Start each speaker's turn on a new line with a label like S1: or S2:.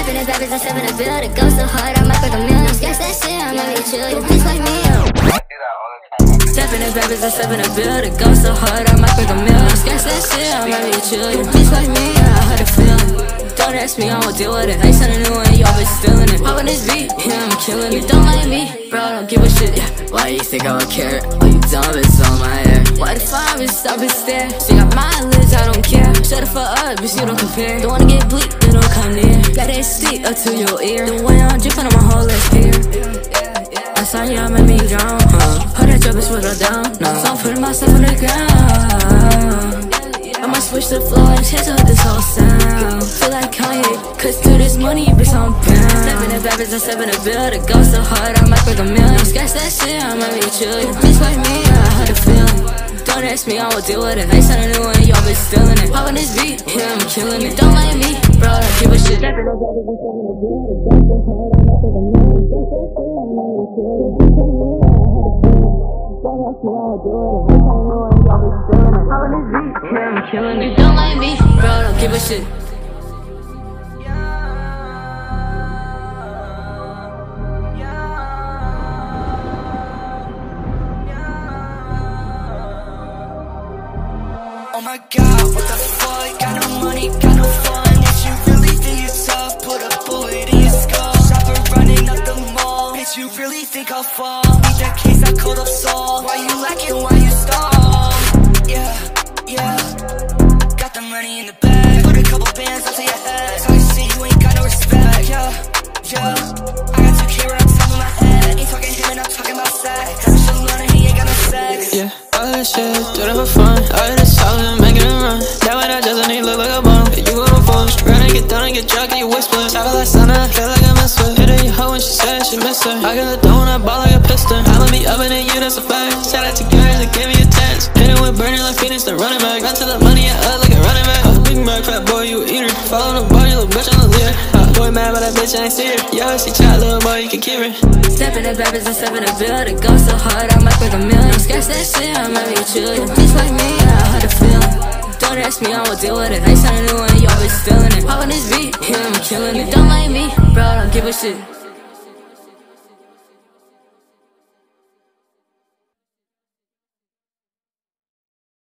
S1: Stepping in babies, I step in the building. Go so hard, I might break a million. Sketch that shit, I'm not really chill. You bitch like me, stepping in babies, I step in the building. Go so hard, I might break a million. Sketch that shit, I'm not really chill. You bitch like me, I heard a feeling. Don't ask me, I won't deal with it. I send a new one, y'all been stealing it. Hop on this beat, yeah, I'm killing it. You don't like me, bro, I don't give a shit, yeah. Why you think I would care? All you dumb is on my hair. Why the fire is stop and stare? She got mileage, I don't care. Shut the fuck up, bitch, you don't compare. Don't wanna get bleak, then don't come near. Got that stick up to your ear. The way I'm dripping on my whole left ear. I saw you, I made me drown, Hold that drop, bitch, put her down, no. So I'm putting myself on the ground. I'ma switch the flow and change up this whole sound. Feel like Kanye, cause to this money, bitch, I'm bound. Stepping in babies, I step in the building. Go so hard, I might break a million. Sketch that shit, I might be chill. You bitch like me, I heard a feeling. Don't ask me, I won't deal with it. I send a new one, y'all been stealing it. Hop on this beat, yeah, I'm killing it. You don't like me, bro, I don't give a shit. Stepping in babies, I step in the building. Go so hard, I might break a million. Sketch that shit, I might be chill. You bitch like me, I heard a feeling. Don't ask me, I won't deal with it. I send a new one, y'all been stealing it. Hop on this beat, yeah, I'm killing it. You don't like me, bro, I don't give a shit.
S2: Oh my god, what the fuck? Got no money, got no fun. If you really think you're tough, put a bullet in your skull. Shopper running up the mall. Bitch, you really think I'll fall? Need that case, I called up Saul. Why you lacking, why you stall? Yeah. Got the money in the bag. Put a couple bands up to your head. So I see you ain't got no respect. Yeah. I got 2K right on top of my head. Ain't talking him and I'm talking about sex. I'm still learning, he ain't got no sex.
S3: Yeah. All that shit, do it for fun. All of this talking, making it run. That when I just need look like a bum. You go to force, run and get done and get drunk and you whisper. Talk like Sana, feel like I miss her. Hit her hoe when she said she miss her. I got a throne, I ball like a piston. I'ma be up in the you, that's a fact. Shout out to girls that give me a chance. Hit it with burning like Phoenix, the running back. Run to the money and up like a running back. Big Mac, fat boy, you a eater. Follow the bar, you little bitch on the leader. Boy mad, but that bitch I ain't see her. Yo, she chat, little boy, you can keep her.
S1: Stepping in babies, I step in the building. Go so hard, I might break a million. Sketch that shit, I might be chill. You bitch like me, I heard a feeling. Don't ask me, I won't deal with it. I send a new one, y'all been stealing it. Hop on this beat, yeah, I'm killing it. You don't like me, bro, I don't give a shit.